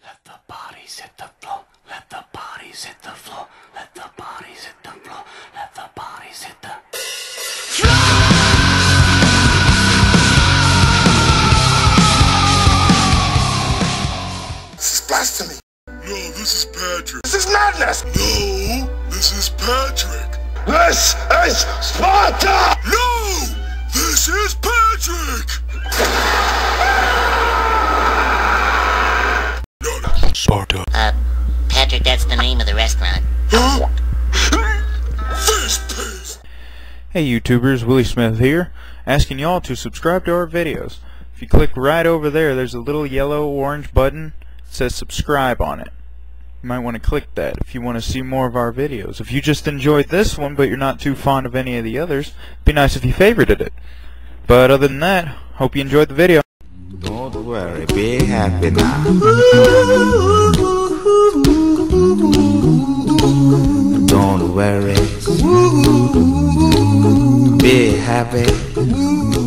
Let the bodies hit the floor. Let the bodies hit the floor. Let the bodies hit the floor. Let the bodies hit the This is blasphemy. No, this is Patrick. This is madness. No, this is Patrick. This is Sparta. No, this is Patrick. No, Sparta. Patrick, that's the name of the restaurant. Huh? Fist paste. Hey YouTubers, Willy Smith here, asking y'all to subscribe to our videos. If you click right over there, there's a little yellow-orange button that says subscribe on it. You might want to click that if you want to see more of our videos. If you just enjoyed this one but you're not too fond of any of the others, it'd be nice if you favorited it. But other than that, hope you enjoyed the video. Don't worry, be happy now. Don't worry, be happy.